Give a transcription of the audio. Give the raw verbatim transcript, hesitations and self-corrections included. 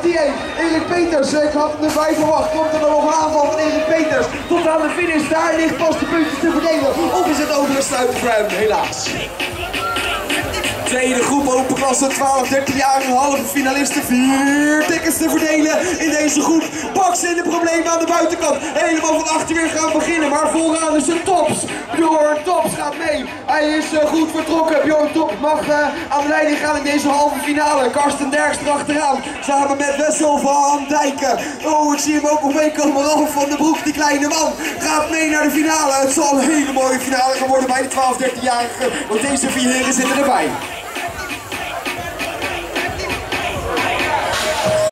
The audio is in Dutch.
T één, Erik Peters. Ik had hem erbij verwacht. Komt er nog een aanval van Erik Peters. Tot aan de finish. Daar ligt pas de puntjes te verdelen. Of is het over een sluiter voor hem? Helaas. Tweede groep open klasse, twaalf dertien-jarige halve finalisten. Vier tickets te verdelen in deze groep. Bax in de problemen aan de buitenkant. Helemaal van achter weer gaan beginnen. Maar vooraan is het Tops. Bjorn Tops gaat mee. Hij is uh, goed vertrokken. Bjorn Tops mag uh, aan de leiding gaan in deze halve finale. Karsten Derks erachteraan. Samen met Wessel van Dijken. Oh, ik zie hem ook nog meekomen. Ralf van den Broek, die kleine man, gaat mee naar de finale. Het zal een hele mooie finale gaan worden bij de twaalf dertien-jarigen. Want deze vier heren zitten erbij.